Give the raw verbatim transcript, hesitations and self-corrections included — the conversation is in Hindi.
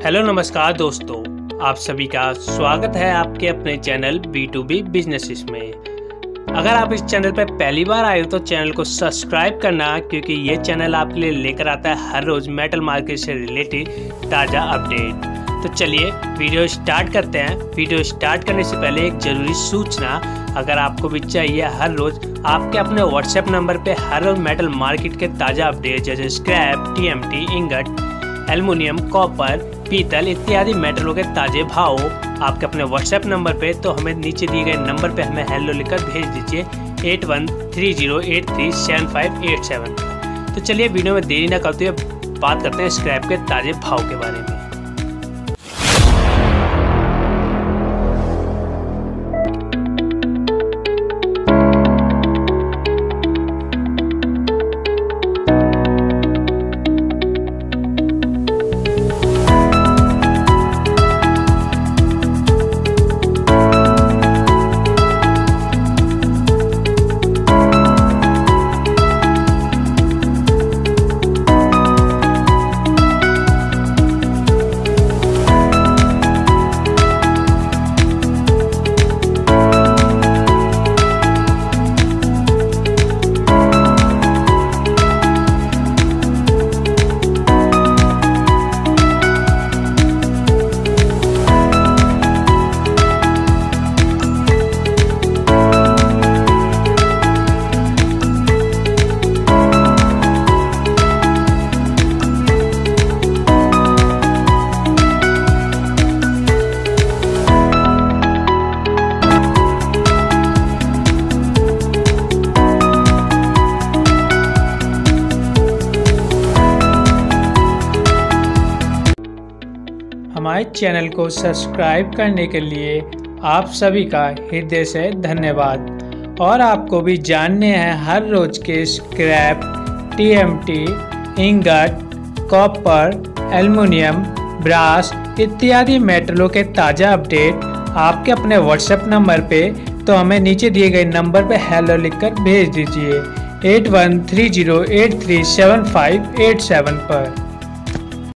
हेलो नमस्कार दोस्तों, आप सभी का स्वागत है आपके अपने channel B to B businesses में। अगर आप इस चैनल पर पहली बार आए हो तो चैनल को सब्सक्राइब करना, क्योंकि ये चैनल आपके लिए लेकर आता है हर रोज़ मेटल मार्केट से रिलेटेड ताज़ा अपडेट। तो चलिए वीडियो स्टार्ट करते हैं। वीडियो स्टार्ट करने से पहले एक ज़रूरी सूचना, अगर आपको भी चाहिए हर रोज़ आपके अपने व्हाट्सएप नंबर पे हर रोज़ मेटल मार्केट के ताज़ा अपडेट जैसे scrap, TMT, ingot, aluminium, copper, पीतल इत्यादि मेटलों के ताज़े भाव आपके अपने व्हाट्सएप नंबर पे, तो हमें नीचे दिए गए नंबर पे हमें हेलो लिखकर भेज दीजिए eight one three zero eight three seven five eight seven. तो चलिए वीडियो में देरी ना करते हुए बात करते हैं स्क्रैप के ताज़े भाव के बारे में। हमारे चैनल को सब्सक्राइब करने के लिए आप सभी का हृदय से धन्यवाद। और आपको भी जानने हैं हर रोज के scrap, TMT, ingot, copper, aluminium, brass इत्यादि मेटलों के ताज़ा अपडेट आपके अपने व्हाट्सएप नंबर पे, तो हमें नीचे दिए गए नंबर पे हेलो लिखकर भेज दीजिए eight one three zero eight three seven five eight seven पर।